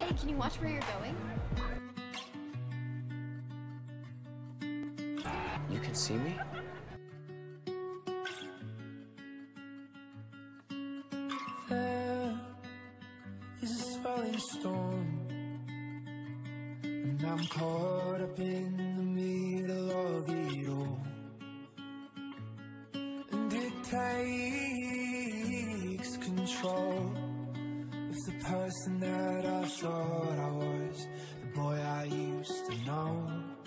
Hey, can you watch where you're going? You can see me? There is a swelling storm, and I'm caught up in the middle of it all. And it takes control of the person that I thought I was, the boy I used to know.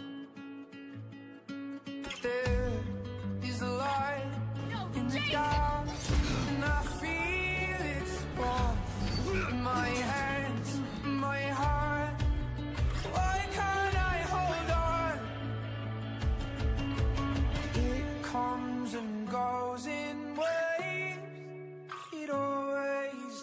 But there is a light in the dark, and I feel its warmth in my hands, in my heart. Why can't I hold on? It comes and goes in waves, it always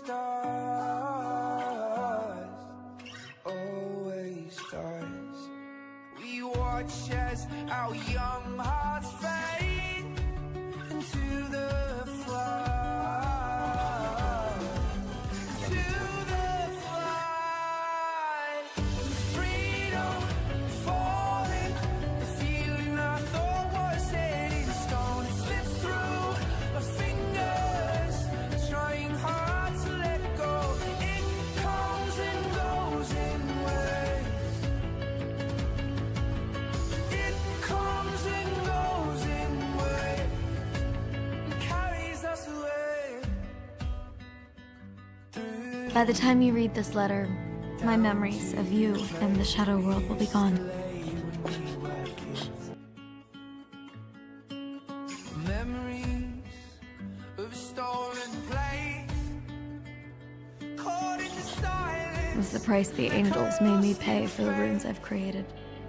does, always does. We watch as our young hearts fade into the flood, to the flood. Freedom falling, the feeling I thought was set in stone. It slips through my fingers, trying hard to let go. It comes and goes in waves. It comes and goes in waves, and carries us away. By the time you read this letter, my memories of you and the shadow world will be gone. Memories of a stolen place, caught in the silence. It was the price the angels made me pay for the runes I've created.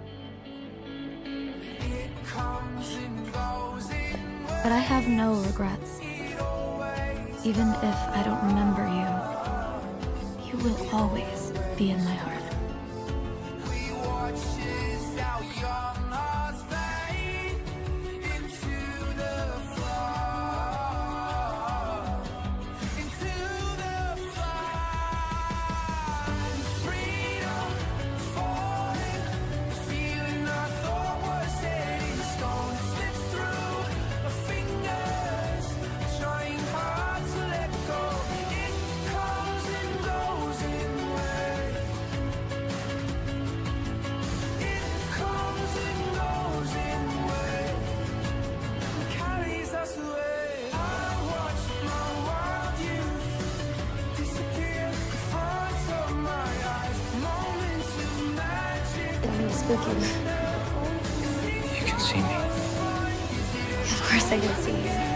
It comes and goes in But I have no regrets. it always. Even if I don't remember you, you will always be in my heart. We watch as our young hearts fade into the flood, into the flood. Freedom falling, the feeling I thought was set in stone. It slips through my fingers, trying hard to let go. It comes and goes in waves. It comes and goes in waves, and carries us away. I watch my wild youth disappear in front of my eyes. Moments of magic. I'm spooky. You can see me. Of course I can see you.